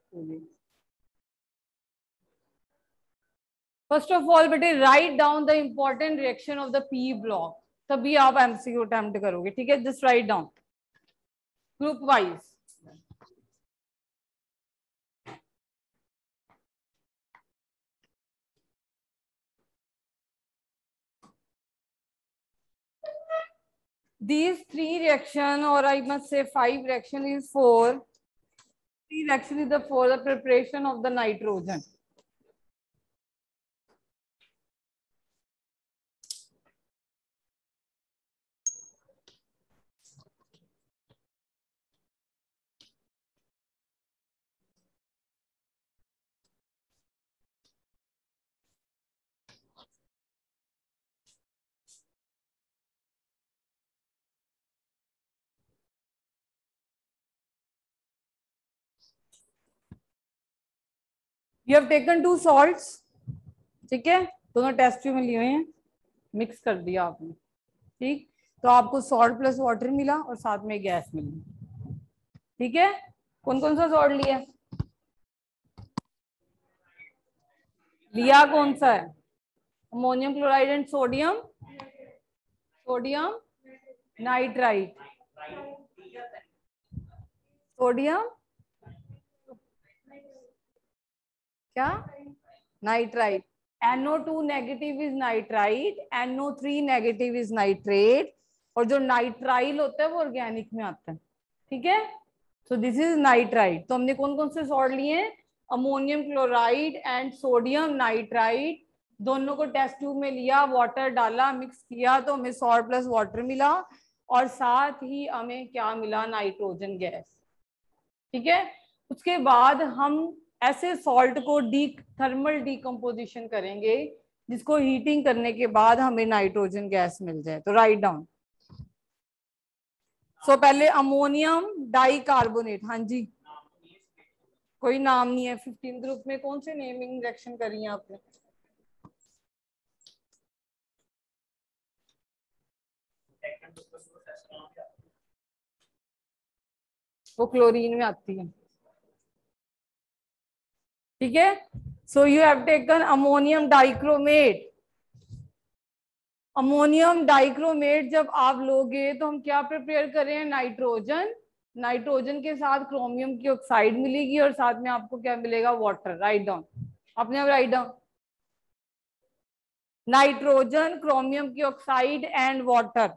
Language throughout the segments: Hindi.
फर्स्ट ऑफ ऑल बेटे write down the important reaction of the P block, तभी आप एमसीक्यू अटेम्प्ट करोगे, ठीक है। Just write down group wise. These three reaction, or I must say 5 reaction is for, 3 reaction is the for the preparation of the nitrogen. You have taken 2 salts, ठीक है, दोनों टेस्ट में लिए हुए हैं, मिक्स कर दिया आपने, ठीक। तो आपको सॉल्ट प्लस वाटर मिला और साथ में गैस मिली, ठीक है। कौन कौन सा सॉल्ट लिया, लिया कौन सा है, ammonium chloride and sodium, sodium nitrite, sodium क्या nitrite, NO2 negative is nitrite, NO3 negative is nitrate, और जो नाइट्राइल होता है वो ऑर्गेनिक में आता है, ठीक है। So this is nitrite. तो हमने कौन कौन से सॉल्ट लिए, ammonium chloride and sodium nitrite, दोनों को टेस्ट ट्यूब में लिया, वाटर डाला, मिक्स किया, तो हमें सॉल्ट प्लस वाटर मिला, और साथ ही हमें क्या मिला, नाइट्रोजन गैस, ठीक है। उसके बाद हम ऐसे सॉल्ट को थर्मल डीकम्पोजिशन करेंगे जिसको हीटिंग करने के बाद हमें नाइट्रोजन गैस मिल जाए। तो राइट डाउन। सो पहले अमोनियम डाइकार्बोनेट, हाँ जी, कोई नाम नहीं है। 15 ग्रुप में कौन से नेमिंग रिएक्शन करी है आपने, वो क्लोरीन में आती है, ठीक है। So you have taken ammonium dichromate. Ammonium dichromate जब आप लोगे तो हम क्या प्रिपेयर कर रहे हैं, नाइट्रोजन, नाइट्रोजन के साथ क्रोमियम की ऑक्साइड मिलेगी और साथ में आपको क्या मिलेगा, वाटर। राइट डाउन, अपने आप राइट डाउन, नाइट्रोजन, क्रोमियम की oxide and water.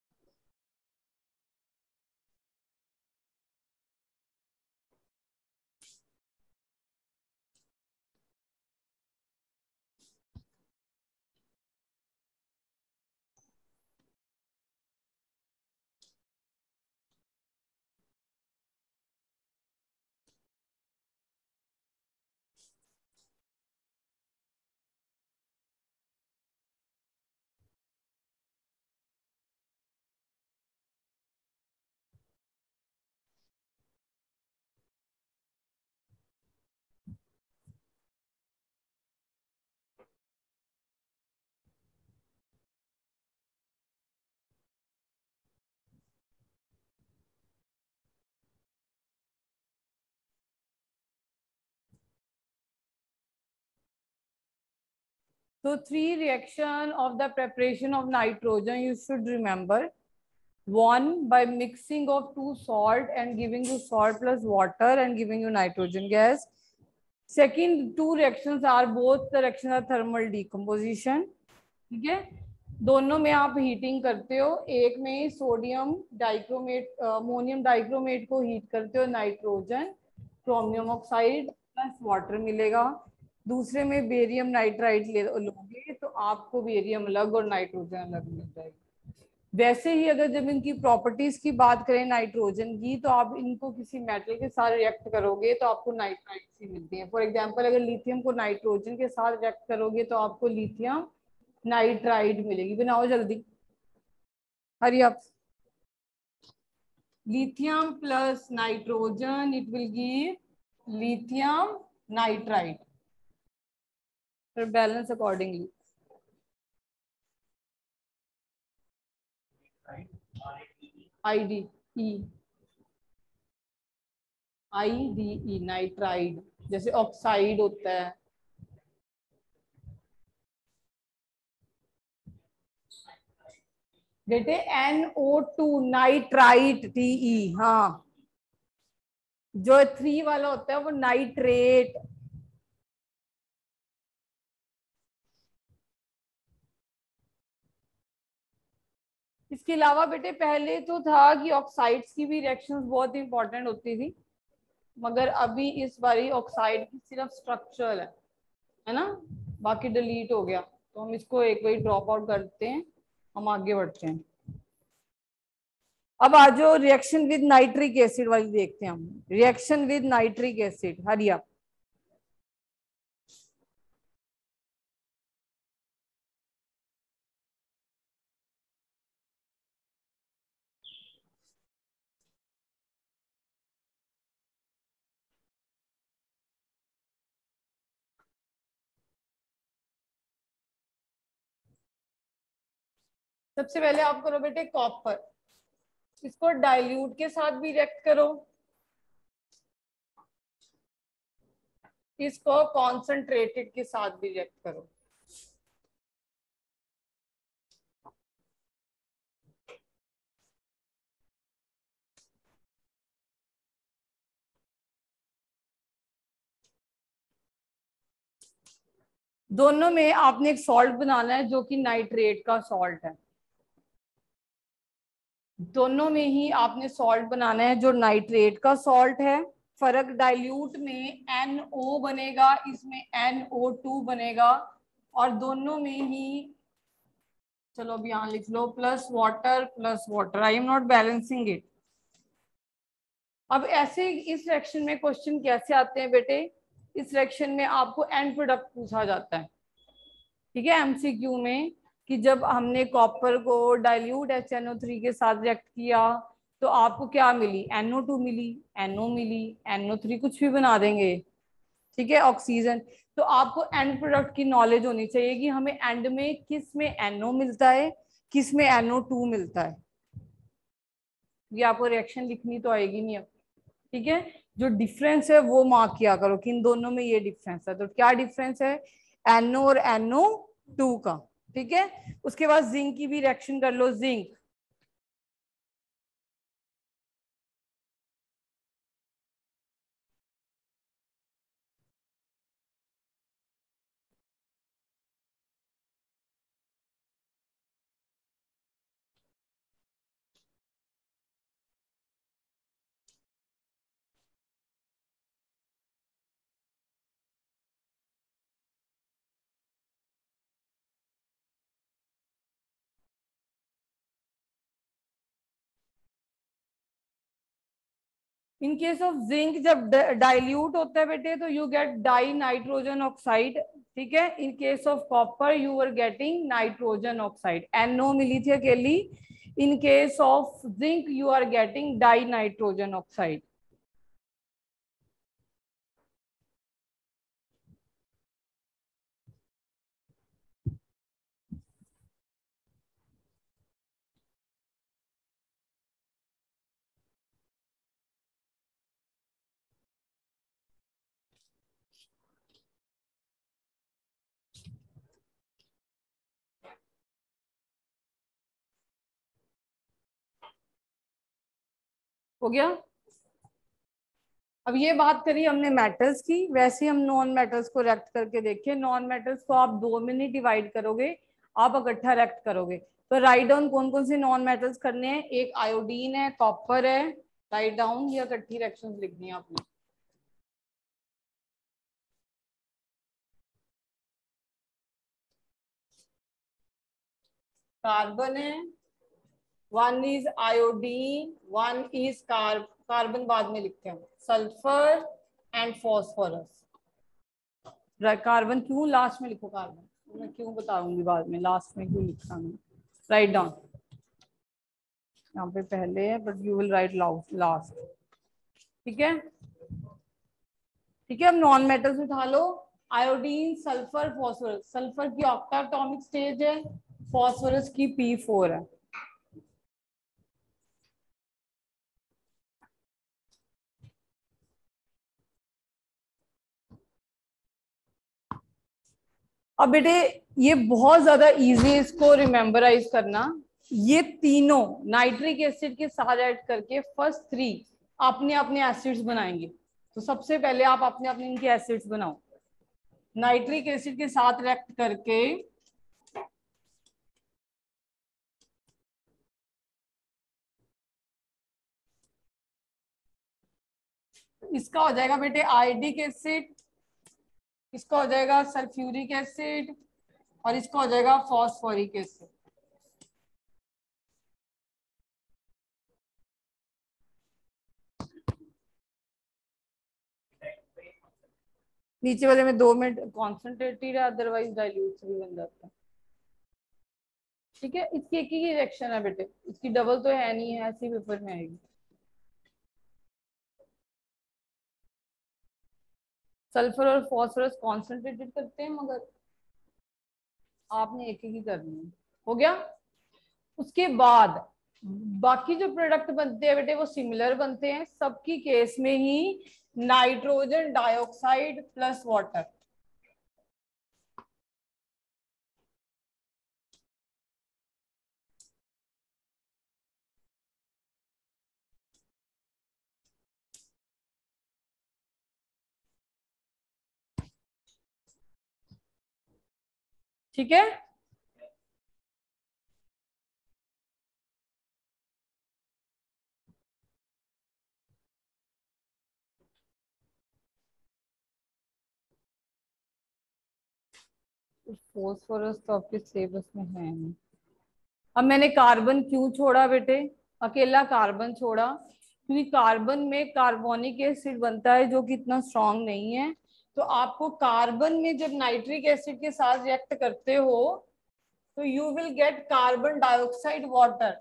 So 3 reaction of the preparation of nitrogen you should remember. 1 by mixing of 2 salt and giving you salt plus water and giving you nitrogen gas. Second 2 reactions are both the reactions are thermal decomposition, ठीक है। दोनों में आप हीटिंग करते हो, एक में सोडियम डाइक्रोमेट अमोनियम डाइक्रोमेट को हीट करते हो, nitrogen chromium oxide plus water मिलेगा, दूसरे में बेरियम नाइट्राइट लोगे तो आपको बेरियम अलग और नाइट्रोजन अलग मिल जाएगा। वैसे ही अगर जब इनकी प्रॉपर्टीज की बात करें नाइट्रोजन की, तो आप इनको किसी मेटल के साथ रिएक्ट करोगे तो आपको नाइट्राइट ही मिलती है। फॉर एग्जांपल अगर लिथियम को नाइट्रोजन के साथ रिएक्ट करोगे तो आपको लिथियम नाइट्राइड मिलेगी। बनाओ जल्दी, hurry up. Lithium plus nitrogen it will give lithium nitride, फिर balance accordingly. ID E IDE nitride, जैसे ऑक्साइड होता है। बेटे NO2 नाइट्राइट TE, हाँ जो 3 वाला होता है वो नाइट्रेट। इसके अलावा बेटे पहले तो था कि ऑक्साइड्स की भी रिएक्शंस बहुत इंपॉर्टेंट होती थी, मगर अभी इस बारी ऑक्साइड की सिर्फ स्ट्रक्चर है ना, बाकी डिलीट हो गया, तो हम इसको एक बार ड्रॉप आउट करते हैं, हम आगे बढ़ते हैं। अब आज जो रिएक्शन विद नाइट्रिक एसिड वाली देखते हैं हम, रिएक्शन विद नाइट्रिक एसिड, हरिया। सबसे पहले आप करो बेटे कॉपर, इसको डाइल्यूट के साथ भी रिएक्ट करो, इसको कॉन्सेंट्रेटेड के साथ भी रिएक्ट करो। दोनों में आपने एक सॉल्ट बनाना है जो कि नाइट्रेट का सॉल्ट है, दोनों में ही आपने सॉल्ट बनाना है जो नाइट्रेट का सॉल्ट है। फर्क डाइल्यूट में NO बनेगा, इसमें NO2 बनेगा, और दोनों में ही, चलो अब यहाँ लिख लो, plus water, I am not balancing it. अब ऐसे इस रिएक्शन में क्वेश्चन कैसे आते हैं बेटे, इस रिएक्शन में आपको एंड प्रोडक्ट पूछा जाता है, ठीक है, MCQ में, कि जब हमने कॉपर को डाइल्यूट HNO3 के साथ रिएक्ट किया तो आपको क्या मिली, NO2 मिली, NO मिली, NO3 कुछ भी बना देंगे, ठीक है, ऑक्सीजन। तो आपको एंड प्रोडक्ट की नॉलेज होनी चाहिए कि हमें एंड में किस में NO मिलता है, किस में NO2 मिलता है। ये आपको रिएक्शन लिखनी तो आएगी नहीं अब, ठीक है, जो डिफरेंस है वो मार्क किया करो कि इन दोनों में ये डिफरेंस है, तो क्या डिफरेंस है, NO और NO2 का, ठीक है। उसके बाद जिंक की भी रिएक्शन कर लो, zinc, in case of zinc जब डाइल्यूट होता है बेटे तो you get dinitrogen oxide, ठीक है। In case of copper you are getting nitrogen oxide, NO मिली थी अकेली। In case of zinc you are getting dinitrogen oxide. हो गया। अब ये बात करी हमने मेटल्स की, वैसे हम नॉन मेटल्स को रेक्ट करके देखिए। नॉन मेटल्स को आप 2 में नहीं डिवाइड करोगे, आप इकट्ठा रेक्ट करोगे। तो राइट डाउन कौन कौन से नॉन मेटल्स करने हैं, एक आयोडीन है, कॉपर है, राइट डाउन, ये इकट्ठी रिएक्शंस लिखनी है आपने। कार्बन है, 1 इज आयोडीन, 1 इज कार्बन बाद में लिखते हैं, सल्फर एंड फॉस्फोरस। कार्बन क्यों लास्ट में लिखो, कार्बन मैं क्यों बताऊंगी बाद में, लास्ट में क्यों लिखा मैं। राइट डाउन, यहाँ पे पहले है but you will write last, ठीक है, ठीक है। अब नॉन मेटल्स उठा लो, आयोडीन, सल्फर, फॉस्फोरस। सल्फर की ऑक्टा एटॉमिक स्टेज है, फॉस्फोरस की P4 है। अब बेटे ये बहुत ज्यादा इजी है इसको रिमेम्बराइज करना। ये तीनों नाइट्रिक एसिड के साथ ऐड करके फर्स्ट थ्री आपने अपने एसिड्स बनाएंगे। तो सबसे पहले आप अपने अपने इनके एसिड्स बनाओ। नाइट्रिक एसिड के साथ रिएक्ट करके इसका हो जाएगा बेटे आयोडिक एसिड, इसका हो जाएगा सल्फ्यूरिक एसिड और इसका हो जाएगा फॉस्फोरिक एसिड। नीचे वाले में 2 मिनट कॉन्सेंट्रेटेड है, अदरवाइज डाइल्यूट से भी बन जाता है। ठीक है, इसकी एक ही रिएक्शन है बेटे, इसकी डबल तो है नहीं है, ऐसी पेपर में आएगी। सल्फर और फॉस्फोरस कॉन्सेंट्रेटेड करते हैं, मगर आपने एक ही करनी है। हो गया। उसके बाद बाकी जो प्रोडक्ट बनते हैं बेटे वो सिमिलर बनते हैं सबकी केस में ही, नाइट्रोजन डाइऑक्साइड प्लस वाटर। ठीक है, फॉस्फोरस तो आपके सिलेबस में है नहीं। अब मैंने कार्बन क्यों छोड़ा बेटे, अकेला कार्बन छोड़ा क्योंकि कार्बन में कार्बोनिक एसिड बनता है जो कि इतना स्ट्रांग नहीं है। तो आपको कार्बन में जब नाइट्रिक एसिड के साथ रिएक्ट करते हो तो you will get carbon dioxide water.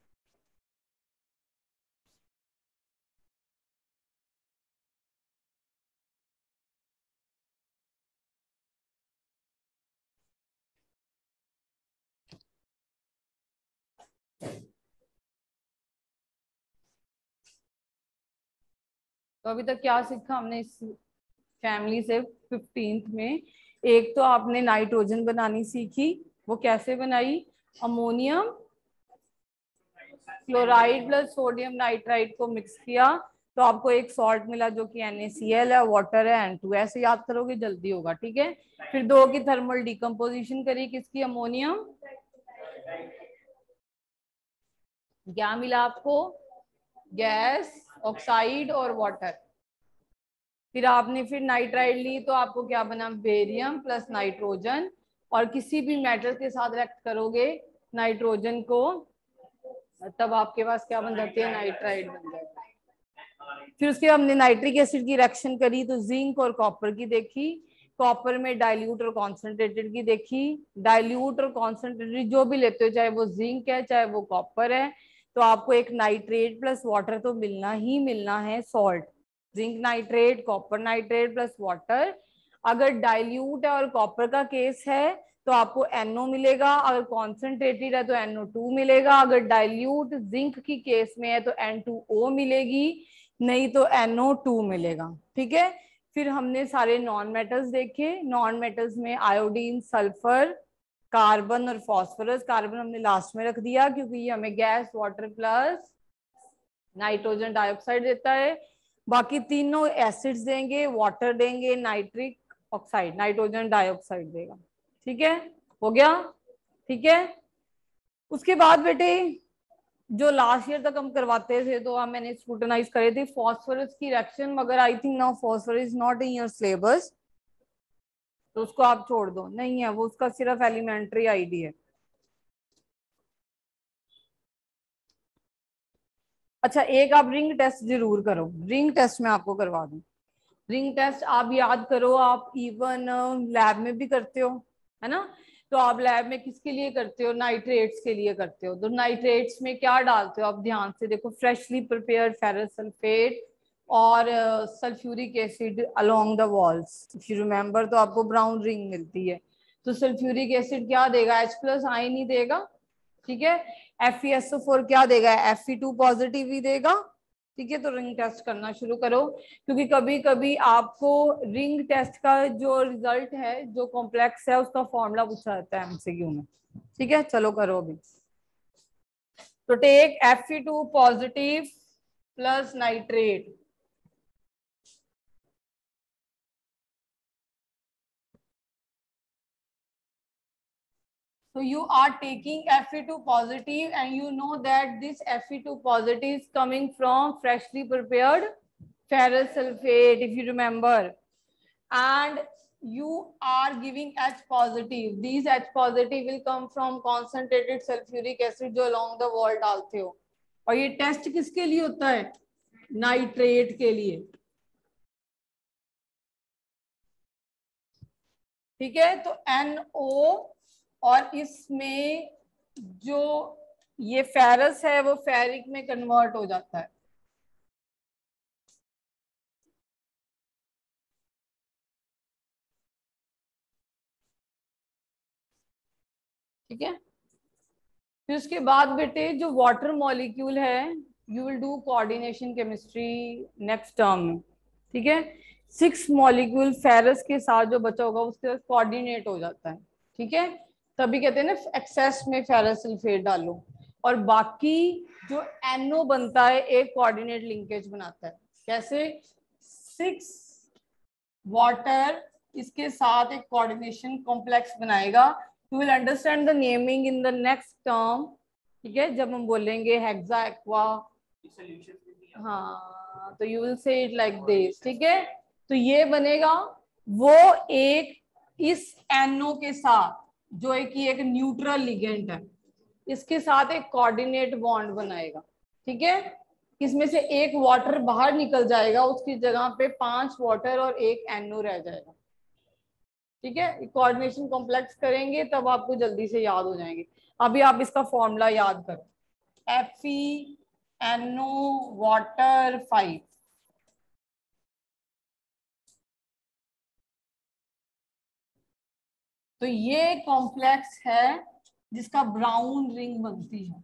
तो अभी तक क्या सीखा हमने इस फैमिली से 15th में? एक तो आपने नाइट्रोजन बनानी सीखी, वो कैसे बनाई? Ammonium chloride plus sodium nitride को मिक्स किया तो आपको एक सॉल्ट मिला जो कि NaCl है, वाटर है, N2। ऐसे याद करोगे जल्दी होगा। ठीक है, फिर दो की थर्मल डिकम्पोजिशन करी, किसकी? अमोनियम। क्या मिला आपको? गैस, ऑक्साइड और वाटर। फिर आपने फिर नाइट्राइड ली तो आपको क्या बना? Barium plus nitrogen. और किसी भी मेटल के साथ रिएक्ट करोगे नाइट्रोजन को तब आपके पास क्या बन जाती है? नाइट्राइड बन जाती है। फिर उसके हमने नाइट्रिक एसिड की रिएक्शन करी तो जिंक और कॉपर की देखी, कॉपर में डाइल्यूट और कॉन्सेंट्रेटेड की देखी। डाइल्यूट और कॉन्सेंट्रेटेड जो भी लेते हो, चाहे वो जिंक है चाहे वो कॉपर है, तो आपको एक नाइट्रेट प्लस वाटर तो मिलना ही मिलना है, salt. Zinc nitrate, copper nitrate plus water. अगर डाइल्यूट है और कॉपर का केस है तो आपको NO मिलेगा, अगर कॉन्सेंट्रेटेड है तो NO2 मिलेगा, अगर डाइल्यूट जिंक की केस में है तो N2O मिलेगी, नहीं तो NO2 मिलेगा। ठीक है, फिर हमने सारे नॉन मेटल्स देखे। नॉन मेटल्स में आयोडीन, सल्फर, कार्बन और फॉस्फोरस। कार्बन हमने लास्ट में रख दिया क्योंकि ये हमें gas, water plus nitrogen dioxide देता है। बाकी तीनों एसिड्स देंगे, वाटर देंगे, नाइट्रिक ऑक्साइड, नाइट्रोजन डाइऑक्साइड देगा। ठीक है, हो गया। ठीक है, उसके बाद बेटे जो लास्ट ईयर तक हम करवाते थे तो हम मैंने स्क्रूटनाइज करे थे फॉस्फोरस की रिएक्शन, मगर I think now phosphorus is not in your syllabus, तो उसको आप छोड़ दो। नहीं है वो, उसका सिर्फ एलिमेंट्री आईडी है। अच्छा, एक आप रिंग टेस्ट जरूर करो। रिंग टेस्ट मैं आपको करवा दूं। रिंग टेस्ट आप याद करो, आप इवन लैब में भी करते हो, है ना? तो आप लैब में किसके लिए करते हो? नाइट्रेट्स के लिए करते हो। तो नाइट्रेट्स में क्या डालते हो? आप ध्यान से देखो, फ्रेशली प्रिपेयर्ड फेरस सल्फेट और sulphuric acid along the walls. If you remember तो आपको ब्राउन रिंग मिलती है। तो सल्फ्यूरिक एसिड क्या देगा? H+ आयन ही देगा। ठीक है, FeSO4 क्या देगा? Fe2 पॉजिटिव ही देगा। ठीक है, तो रिंग टेस्ट करना शुरू करो, क्योंकि कभी कभी आपको रिंग टेस्ट का जो रिजल्ट है, जो कॉम्प्लेक्स है, उसका फॉर्मूला पूछा जाता है एमसीक्यू में। ठीक है, चलो करो अभी। तो take Fe2 positive plus nitrate. So you are taking Fe2 positive and you know that this Fe2 positive is coming from freshly prepared ferrous sulfate, if you remember. And you are giving H positive. These H positive will come from concentrated sulfuric acid जो along the wall डालते हो। और ये टेस्ट किसके लिए होता है? नाइट्रेट के लिए। ठीक है, तो NO और इसमें जो ये फेरस है वो फेरिक में कन्वर्ट हो जाता है। ठीक है, फिर उसके बाद बेटे जो वाटर मॉलिक्यूल है, you will do coordination chemistry next term में। ठीक है, 6 मॉलिक्यूल फेरस के साथ जो बचा होगा उसके साथ कोऑर्डिनेट हो जाता है। ठीक है, तभी कहते हैं ना एक्सेस में फेरस सल्फेट डालो, और बाकी जो NO बनता है एक कोऑर्डिनेट लिंकेज बनाता है। कैसे? 6 वाटर इसके साथ एक कोऑर्डिनेशन कॉम्प्लेक्स बनाएगा। You will understand the naming in the next term. ठीक है, जब हम बोलेंगे हेक्सा एक्वा, हाँ, तो you will say it like this. ठीक है, तो ये बनेगा वो एक इस NO के साथ जो है कि एक न्यूट्रल लिगेंड है, इसके साथ एक कोऑर्डिनेट बॉन्ड बनाएगा। ठीक है, इसमें से एक वाटर बाहर निकल जाएगा, उसकी जगह पे 5 वाटर और एक NO रह जाएगा। ठीक है, कोऑर्डिनेशन कॉम्प्लेक्स करेंगे तब आपको जल्दी से याद हो जाएंगे। अभी आप इसका फॉर्मूला याद करो, FeNO वाटर 5। तो ये कॉम्प्लेक्स है जिसका ब्राउन रिंग बनती है।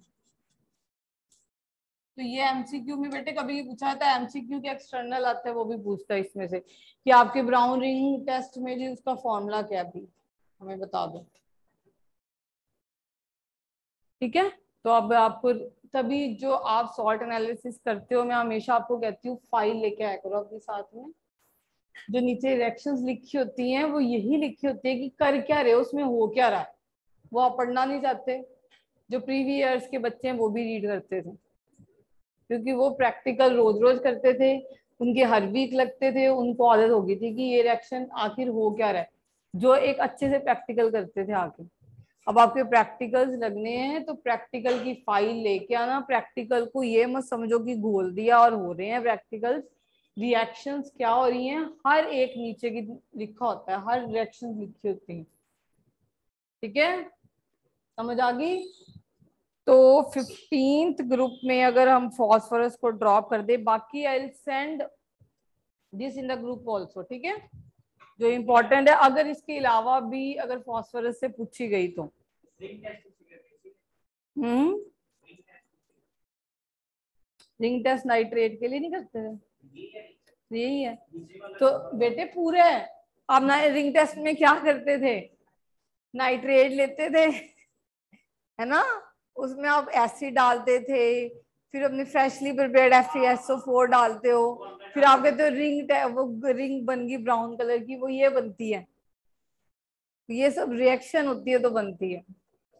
तो ये एमसीक्यू में बेटे कभी पूछा जाता है, एमसीक्यू के एक्सटर्नल आते हैं वो भी पूछता है इसमें से कि आपके ब्राउन रिंग टेस्ट में जी उसका फॉर्मूला क्या भी हमें बता दो। ठीक है, तो अब आपको तभी जो आप सॉल्ट एनालिसिस करते हो, मैं हमेशा आपको कहती हूँ फाइल लेके आया करो अपने साथ में। जो नीचे रिएक्शंस लिखी होती हैं वो यही लिखी होती है कि कर क्या रहे हो, उसमें हो क्या रहा है, वो आप पढ़ना नहीं चाहते। जो प्रीवियस ईयर्स के बच्चे हैं वो भी रीड करते थे, क्योंकि वो प्रैक्टिकल रोज रोज करते थे, उनके हर वीक लगते थे, उनको आदत हो गई थी कि ये रिएक्शन आखिर हो क्या रहा है, जो एक अच्छे से प्रैक्टिकल करते थे आके। अब आपके प्रैक्टिकल्स लगने हैं तो प्रैक्टिकल की फाइल लेके आना। प्रैक्टिकल को ये मत समझो कि घोल दिया और हो रहे हैं प्रैक्टिकल्स, रिएक्शंस क्या हो रही हैं हर एक नीचे की लिखा होता है, हर रिएक्शन लिखी होती है। ठीक है, समझ आ गई? तो 15th ग्रुप में अगर हम फॉस्फोरस को ड्रॉप कर दे, बाकी I will send this in the group also. ठीक है, जो इम्पोर्टेंट है, अगर इसके अलावा भी अगर फॉस्फोरस से पूछी गई तो रिंग टेस्ट नाइट्रेट के लिए नहीं करते थे, यही है। तो बेटे पूरे है, आप ना रिंग टेस्ट में क्या करते थे, नाइट्रेट लेते थे, है ना, उसमें आप एसिड डालते थे, फिर अपने फ्रेशली प्रिपेयर्ड FeSO4 डालते हो, फिर आप कहते हो रिंग, वो रिंग बन गई ब्राउन कलर की, वो ये बनती है, ये सब रिएक्शन होती है तो बनती है।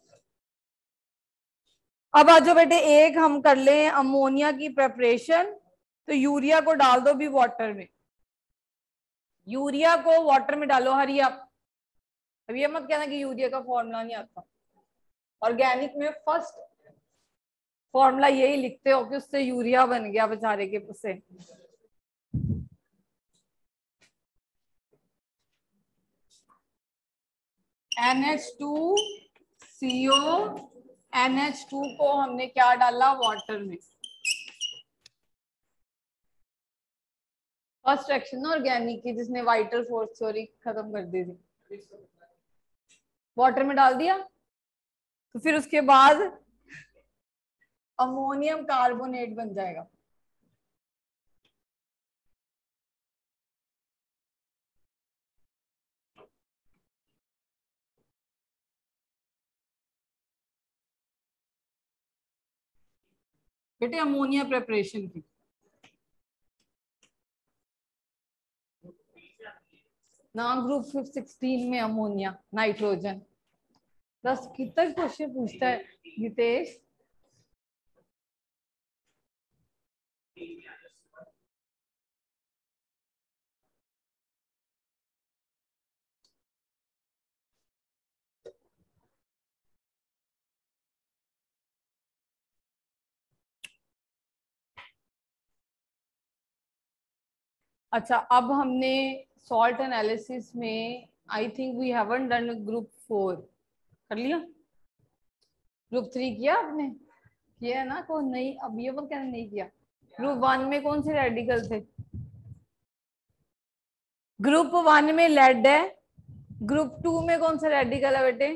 अब आज जो बेटे एक हम कर ले अमोनिया की प्रेपरेशन, तो यूरिया को डाल दो भी वाटर में, यूरिया को वाटर में डालो, हरी आप। अब ये मत कहना कि यूरिया का फॉर्मूला नहीं आता, ऑर्गेनिक में फर्स्ट फॉर्मूला यही लिखते हो कि उससे यूरिया बन गया बेचारे के उससे। NH2CO, NH2 को हमने क्या डाला वाटर में, फर्स्ट एक्शन ना ऑर्गेनिक की जिसने वाइटल फोर्स थ्योरी खत्म कर दी थी, वाटर में डाल दिया। तो फिर उसके बाद अमोनियम कार्बोनेट बन जाएगा। बेटे अमोनिया प्रिपरेशन की। ना ग्रुप 16 में अमोनिया नाइट्रोजन। बस कितना क्वेश्चन पूछता है गीतेश। अच्छा, अब हमने सॉल्ट एनालिसिस में I think we haven't done group 4 कर लिया। ग्रुप 3 किया आपने? किया है ना? कौन नहीं? अब ये वो कहने नहीं किया। ग्रुप 1 में कौन से रेडिकल थे? ग्रुप 1 में लेड है। ग्रुप 2 में कौन सा रेडिकल है बेटे?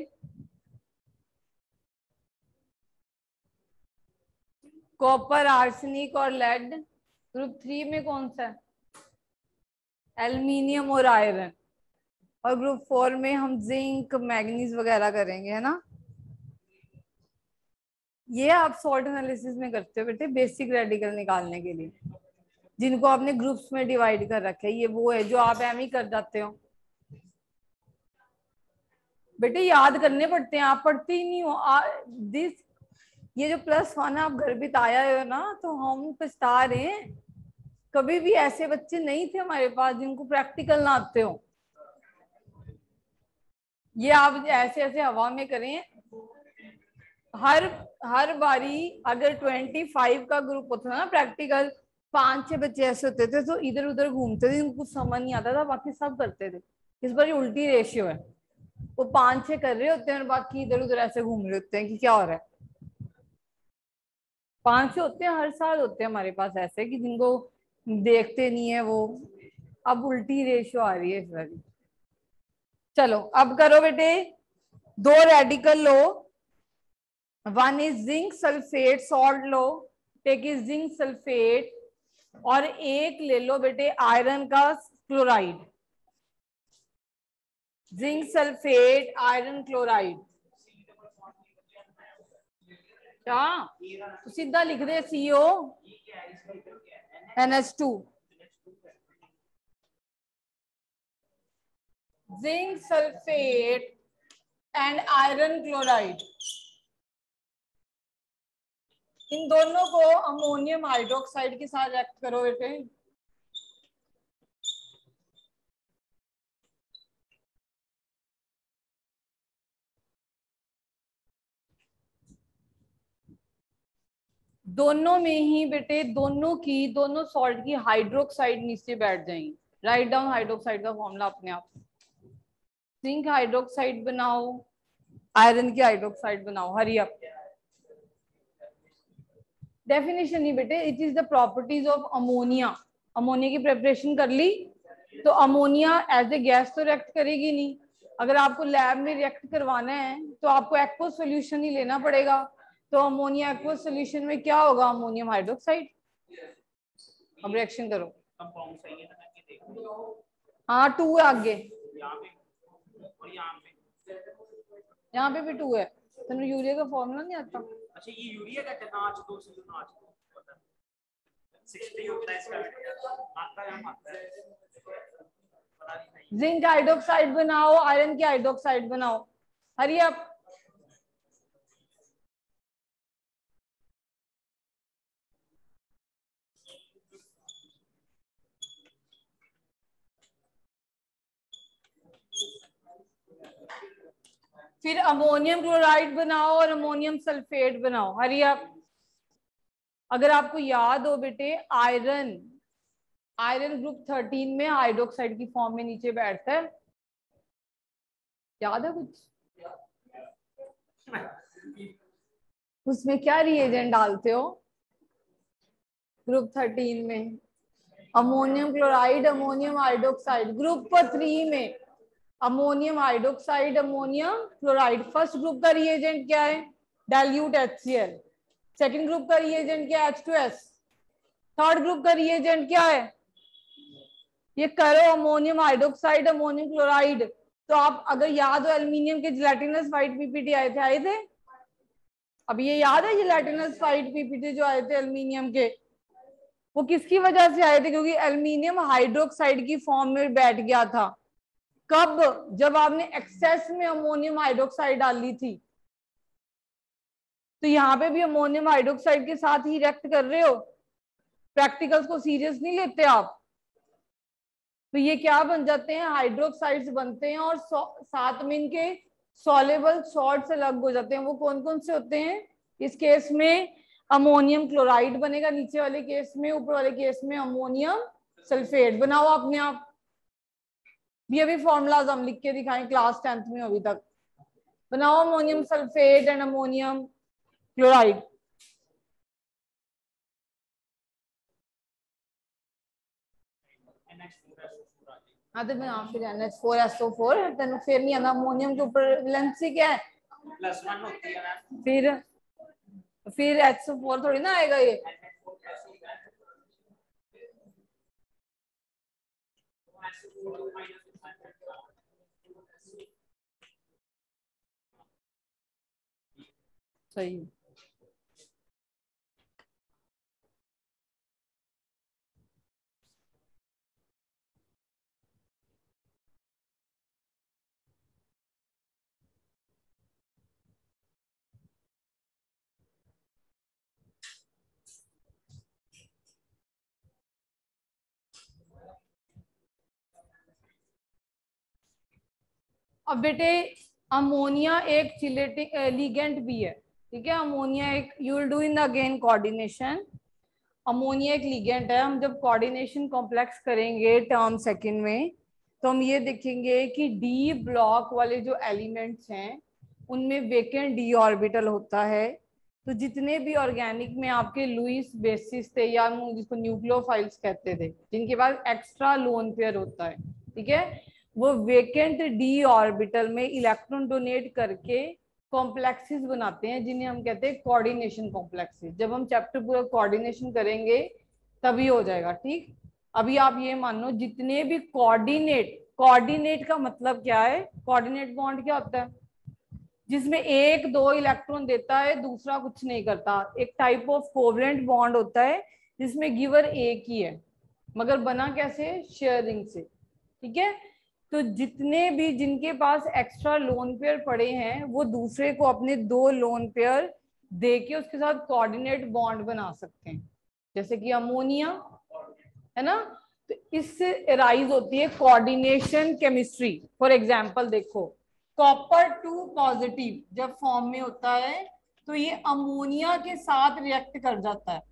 कॉपर, आर्सेनिक और लेड। ग्रुप 3 में कौन सा है? एल्युमिनियम और आयरन। और ग्रुप 4 में हम जिंक, मैग्नीज वगैरह करेंगे, है ना? ये आप सॉल्ट एनालिसिस में करते हो बेटे, बेसिक रेडिकल निकालने के लिए, जिनको आपने ग्रुप्स में डिवाइड कर रखे है। ये वो है जो आप एम ही कर जाते हो बेटे, याद करने पड़ते हैं, आप पढ़ते ही नहीं हो। दिस ये जो +1 आप घर बिताया हो ना, तो हम पछता रहे हैं। कभी भी ऐसे बच्चे नहीं थे हमारे पास जिनको प्रैक्टिकल ना आते हो। ये आप ऐसे ऐसे हवा में करें। हर बारी अगर 25 का ग्रुप होता था ना प्रैक्टिकल, 5-6 बच्चे ऐसे होते थे तो इधर उधर घूमते थे, इनको कुछ समझ नहीं आता था, बाकी सब करते थे। इस बार उल्टी रेशियो है, वो 5-6 कर रहे होते हैं और बाकी इधर उधर ऐसे घूम रहे होते हैं कि क्या हो रहा है। 5 होते हैं, हर साल होते हैं हमारे पास ऐसे कि जिनको देखते नहीं है वो। अब उल्टी रेशियो आ रही है इस बार। चलो अब करो बेटे, 2 रेडिकल लो। 1 इज जिंक सल्फेट, सॉल्ट लो, टेक इज जिंक सल्फेट। और एक ले लो बेटे आयरन का chloride, zinc sulphate iron chloride. क्या तो सीधा लिख दे CO NH2, zinc sulphate and iron chloride. इन दोनों को अमोनियम हाइड्रोक्साइड के साथ रिएक्ट करो बेटे। दोनों में ही बेटे, दोनों सॉल्ट की हाइड्रोक्साइड नीचे बैठ जाएंगी। राइट डाउन हाइड्रोक्साइड का फॉर्मूला अपने आप। जिंक हाइड्रोक्साइड बनाओ, आयरन की हाइड्रोक्साइड बनाओ। हरी अप। डेफिनेशन नहीं बेटे, it is the properties of ammonia. Ammonia की प्रिपरेशन कर ली तो अमोनिया एज ए गैस तो रिएक्ट करेगी नहीं। अगर आपको लैब में रिएक्ट करवाना है तो आपको एक्वस सोल्यूशन ही लेना पड़ेगा। तो अमोनिया एक्वस सोल्यूशन में क्या होगा? Ammonium hydroxide. अब रिएक्शन करो। हाँ 2 है आगे, यहाँ पे भी 2 है। तो यूरिया का फॉर्मूला नहीं आता? अच्छा ये यूरिया का NH2 60 होता है इसका आता है। जिंक हाइड्रोक्साइड बनाओ, आयरन की हाइड्रोक्साइड बनाओ। हरी अप। फिर अमोनियम क्लोराइड बनाओ और अमोनियम सल्फेट बनाओ। हरी अप। अगर आपको याद हो बेटे, आयरन ग्रुप 13 में हाइड्रोक्साइड की फॉर्म में नीचे बैठता है। याद है कुछ? उसमें क्या रिएजेंट डालते हो ग्रुप 13 में? Ammonium chloride, ammonium hydroxide. Group 3 में ammonium hydroxide, ammonium chloride. First group का रिएजेंट क्या है? Dilute HCl। सेकंड ग्रुप का रिएजेंट क्या है? H2S। थर्ड ग्रुप का रिएजेंट क्या है? ये करो अमोनियम हाइड्रोक्साइड, अमोनियम क्लोराइड। तो आप अगर याद हो एल्यूमिनियम के जिलेटिनस व्हाइट PPT आए थे? अब ये याद है, ये लैटिनस फाइट पीपीटी जो आए थे एल्यूमिनियम के, वो किसकी वजह से आए थे? क्योंकि एल्यूमिनियम हाइड्रोक्साइड की फॉर्म में बैठ गया था। कब? जब आपने एक्सेस में अमोनियम हाइड्रोक्साइड डाली थी। तो यहाँ पे भी अमोनियम हाइड्रोक्साइड के साथ ही रिएक्ट कर रहे हो, प्रैक्टिकल्स को सीरियस नहीं लेते आप। तो ये क्या बन जाते हैं? हाइड्रोक्साइड्स बनते हैं, और साथ में इनके सॉल्युबल सॉल्ट्स अलग हो जाते हैं। वो कौन कौन से होते हैं? इस केस में अमोनियम क्लोराइड बनेगा, नीचे वाले केस में, ऊपर वाले केस में अमोनियम सल्फेट। बनाओ अपने आप भी, अभी फॉर्मूलाज हम लिख के दिखाएं क्लास 10th में अभी तक। बनाओ ammonium sulphate and ammonium chloride. हाँ तो मैं फिर NH4SO4 तेन फिर नहीं आना। अमोनियम के ऊपर वैलेंसी क्या है? +1 होती है मैम। फिर HO4 थोड़ी ना आएगा ये। सही। अब बेटे अमोनिया एक चिलेटिक लिगेंड भी है, ठीक है। अमोनिया एक, you will do in the again coordination. Ammonia एक लिगेंड है। हम जब कोऑर्डिनेशन कॉम्प्लेक्स करेंगे टर्म सेकंड में, तो हम ये देखेंगे कि डी ब्लॉक वाले जो एलिमेंट्स हैं उनमें वेकेंट डी ऑर्बिटल होता है। तो जितने भी ऑर्गेनिक में आपके लुईस बेसिस थे, या जिसको न्यूक्लियोफाइल्स कहते थे, जिनके पास एक्स्ट्रा लोन पेयर होता है, ठीक है, वो वेकेंट डी ऑर्बिटल में इलेक्ट्रॉन डोनेट करके कॉम्प्लेक्सेस बनाते हैं, जिन्हें हम कहते हैं कोऑर्डिनेशन कॉम्प्लेक्सेस। जब हम चैप्टर पूरा कोऑर्डिनेशन करेंगे तभी हो जाएगा, ठीक। अभी आप ये मान लो जितने भी कोऑर्डिनेट का मतलब क्या है? कोऑर्डिनेट बॉन्ड क्या होता है? जिसमें एक दो इलेक्ट्रॉन देता है, दूसरा कुछ नहीं करता। एक टाइप ऑफ कोवलेंट बॉन्ड होता है जिसमें गिवर एक ही है, मगर बना कैसे? शेयरिंग से, ठीक है। तो जितने भी जिनके पास एक्स्ट्रा लोन पेयर पड़े हैं, वो दूसरे को अपने दो लोन पेयर देके उसके साथ कोऑर्डिनेट बॉन्ड बना सकते हैं, जैसे कि अमोनिया है ना। तो इससे राइज होती है कोऑर्डिनेशन केमिस्ट्री। फॉर एग्जांपल देखो, कॉपर 2 पॉजिटिव जब फॉर्म में होता है तो ये अमोनिया के साथ रिएक्ट कर जाता है।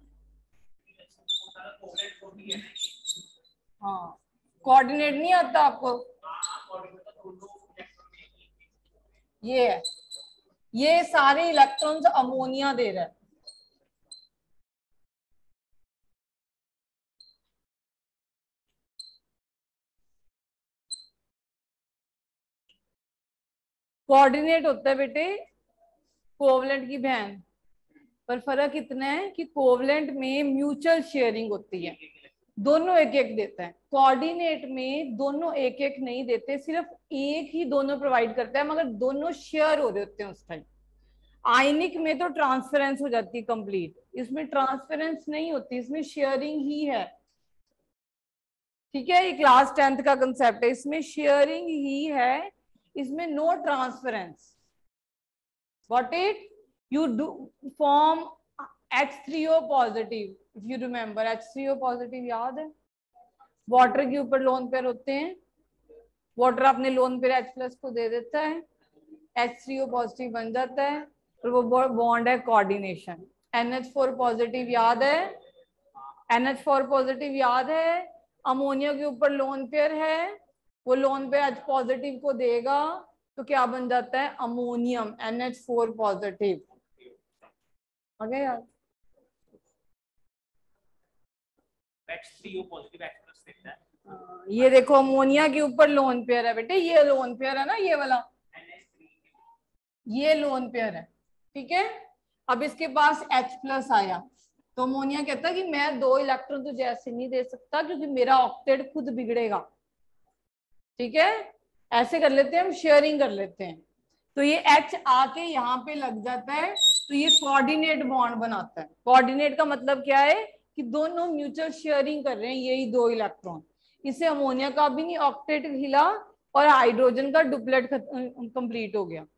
हाँ, कोऑर्डिनेट नहीं आता आपको? ये है, ये सारे इलेक्ट्रॉन्स अमोनिया दे रहा है। कोऑर्डिनेट होता है बेटे कोवलेंट की बहन, पर फर्क इतना है कि कोवलेंट में म्यूचुअल शेयरिंग होती है, दोनों एक एक देते हैं। कोऑर्डिनेट में दोनों एक एक नहीं देते, सिर्फ एक ही दोनों प्रोवाइड करता है, मगर दोनों शेयर हो रहे होते हैं उस टाइम। आयनिक में तो ट्रांसफरेंस हो जाती है कंप्लीट, इसमें ट्रांसफरेंस नहीं होती, इसमें शेयरिंग ही है, ठीक है। ये क्लास 10th का कंसेप्ट है, इसमें शेयरिंग ही है, इसमें no transference. What it you do form H3O positive, if you remember H3O positive याद है? वाटर के ऊपर लोन पेयर होते हैं, वाटर अपने लोन पेयर H+ को दे देता है, H3O पॉजिटिव बन जाता है, और वो बॉन्ड है कोऑर्डिनेशन। NH4 पॉजिटिव याद है? NH4 पॉजिटिव याद है? अमोनिया के ऊपर लोन पेयर है, वो लोन पेयर H पॉजिटिव को देगा, तो क्या बन जाता है? Ammonium NH4 positive. ओके यार, H3O पॉजिटिव H+ देता है। ये देखो अमोनिया के ऊपर लोन पेयर है बेटे, ये लोन पेयर है ना, ये वाला, ये लोन पेयर है, ठीक है। अब इसके पास H+ आया, तो अमोनिया कहता है कि मैं दो इलेक्ट्रॉन तुझे ऐसे नहीं दे सकता, क्योंकि मेरा ऑक्टेट खुद बिगड़ेगा, ठीक है। ऐसे कर लेते हैं हम, शेयरिंग कर लेते हैं। तो ये H आके यहाँ पे लग जाता है तो ये कोऑर्डिनेट बॉन्ड बनाता है। कोऑर्डिनेट का मतलब क्या है कि दोनों म्यूचुअल शेयरिंग कर रहे हैं यही दो इलेक्ट्रॉन। इससे अमोनिया का भी नहीं ऑक्टेट हिला और हाइड्रोजन का डुप्लेट कंप्लीट हो गया।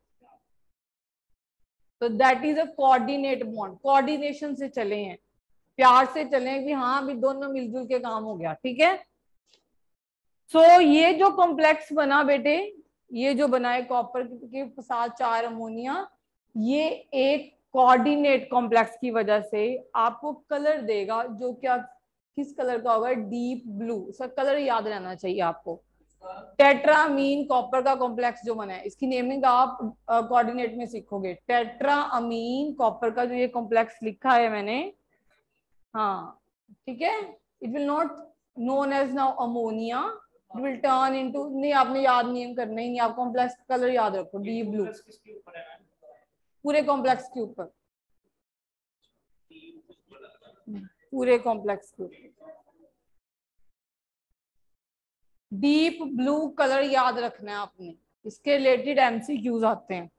तो that is a coordinate bond. Coordination से चले हैं, प्यार से चले कि हाँ अभी दोनों मिलजुल के काम हो गया। ठीक है। सो ये जो कॉम्प्लेक्स बना बेटे, ये जो बना है कॉपर के साथ 4 अमोनिया, ये एक कोऑर्डिनेट कॉम्प्लेक्स की वजह से आपको कलर देगा जो क्या किस कलर का होगा, डीप ब्लू। इसका कलर याद रहना चाहिए आपको। टेट्रामीन कॉपर का कॉम्प्लेक्स जो बना है, इसकी नेमिंग आप कोऑर्डिनेट में सीखोगे। टेट्रामीन कॉपर का जो ये कॉम्प्लेक्स लिखा है मैंने, हाँ ठीक है, it will not known as now ammonia, it will turn into, नहीं आपने याद नहीं करना ही नहीं, आप कॉम्प्लेक्स कलर याद रखो डीप ब्लू। किसके ऊपर है? पूरे कॉम्प्लेक्स के ऊपर, पूरे कॉम्प्लेक्स के ऊपर डीप ब्लू कलर याद रखना है आपने। इसके रिलेटेड एमसीक्यूज आते हैं।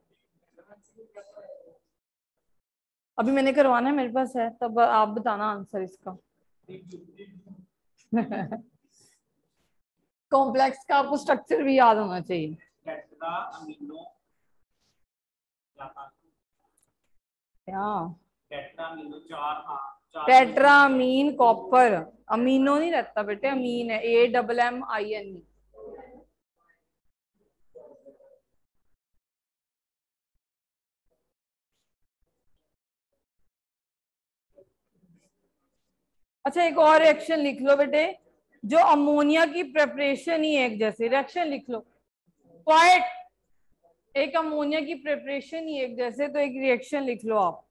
अभी मैंने करवाना है, मेरे पास है, तब आप बताना आंसर इसका। कॉम्प्लेक्स का आपको स्ट्रक्चर भी याद होना चाहिए। टेट्रा अमीनो क्या? टेट्रा अमीनो 4, हाँ टेट्रामीन कॉपर, अमीनो नहीं रहता बेटे, अमीन है, AMMINE। अच्छा एक और रिएक्शन लिख लो बेटे, जो अमोनिया की प्रेपरेशन ही एक जैसे, रिएक्शन लिख लो क्वाइट, एक अमोनिया की प्रेपरेशन ही एक जैसे, तो एक रिएक्शन लिख लो आप।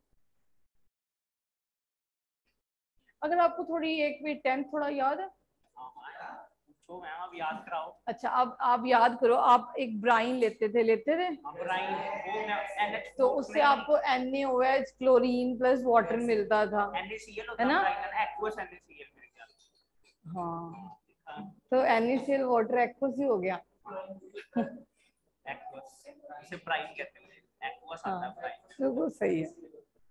अगर आपको थोड़ी एक भी 10th थोड़ा याद है, तो मैम अब याद कराओ। अच्छा अब आप याद करो, आप एक ब्राइन लेते थे ब्राइन, वो NH तो उससे आपको NaOH क्लोरीन प्लस वाटर मिलता था, NaCl है ना? aqueous NaCl मेरे ख्याल से। हाँ तो NaCl वाटर एक्वस ही हो गया। aqueous, इसे ब्राइन कहते हैं, aqueous आता है ब्राइन। बिल्कुल सही है।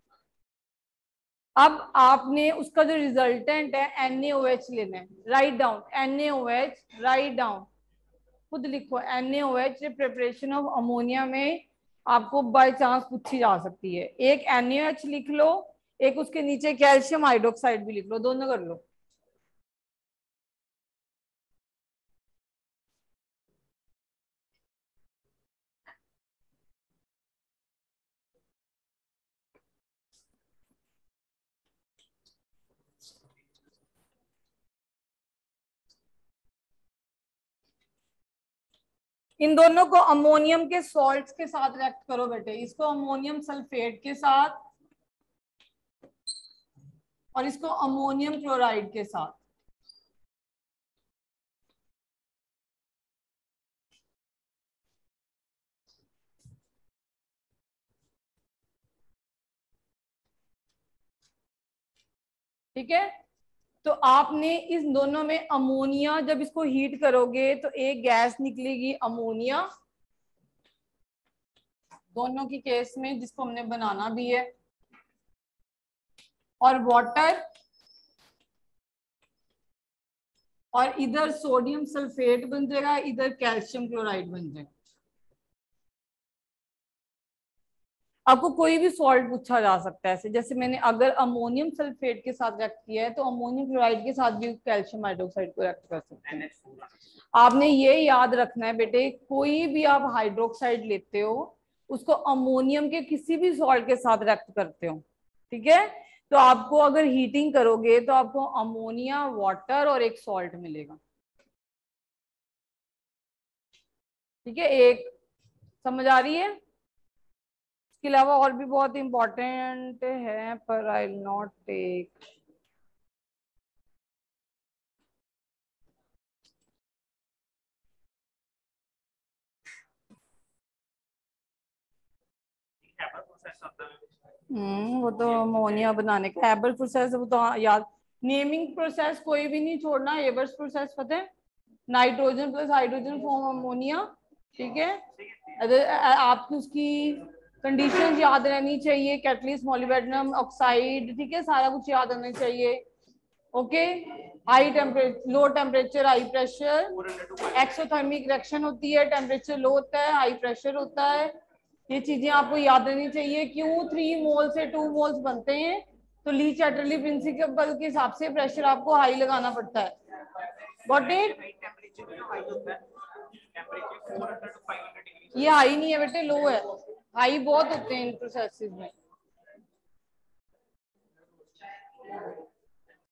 अब आपने उसका जो रिजल्टेंट है NaOH लेना है, write down NaOH, write down, खुद लिखो NaOH। प्रिपरेशन ऑफ अमोनिया में आपको बाय चांस पूछी जा सकती है। एक NaOH लिख लो, एक उसके नीचे कैल्शियम हाइड्रोक्साइड भी लिख लो, दोनों कर लो। इन दोनों को अमोनियम के सॉल्ट्स के साथ रिएक्ट करो बेटे, इसको अमोनियम सल्फेट के साथ और इसको अमोनियम क्लोराइड के साथ। ठीक है, तो आपने इस दोनों में अमोनिया, जब इसको हीट करोगे तो एक गैस निकलेगी अमोनिया, दोनों की केस में जिसको हमने बनाना भी है, और वाटर, और इधर सोडियम सल्फेट बन जाएगा, इधर कैल्शियम क्लोराइड बन जाएगा। आपको कोई भी सॉल्ट पूछा जा सकता है ऐसे, जैसे मैंने अगर अमोनियम सल्फेट के साथ रिएक्ट किया है तो अमोनियम क्लोराइड के साथ भी कैल्शियम हाइड्रोक्साइड को रिएक्ट कर सकते हैं। आपने ये याद रखना है बेटे, कोई भी आप हाइड्रोक्साइड लेते हो उसको अमोनियम के किसी भी सॉल्ट के साथ रिएक्ट करते हो, ठीक है, तो आपको अगर हीटिंग करोगे तो आपको अमोनिया, वाटर और एक सॉल्ट मिलेगा। ठीक है, एक समझ आ रही है? इसके अलावा और भी बहुत इंपॉर्टेंट है पर आई विल नॉट टेक। वो तो अमोनिया बनाने का हैबर प्रोसेस, वो तो याद, नेमिंग प्रोसेस कोई भी नहीं छोड़ना। हेबर्स प्रोसेस पता है, nitrogen plus hydrogen form ammonia, ठीक है। अगर आपकी उसकी कंडीशन याद रहनी चाहिए, कैटलिस्ट, मोलिब्डेनम ऑक्साइड, ठीक है, सारा कुछ याद रहना चाहिए। Okay, high temperature, low temperature, high pressure, exothermic reaction होती है, टेम्परेचर लो होता है, हाई प्रेशर होता है। ये चीजें आपको याद रहनी चाहिए। क्यों 3 मोल से 2 मोल्स बनते हैं? तो ली चैटरली प्रिंसिपल के हिसाब से प्रेशर आपको हाई लगाना पड़ता है। Got it? ये हाई नहीं है बेटे, लो है। हाई बहुत होते हैं इन प्रोसेसेस में।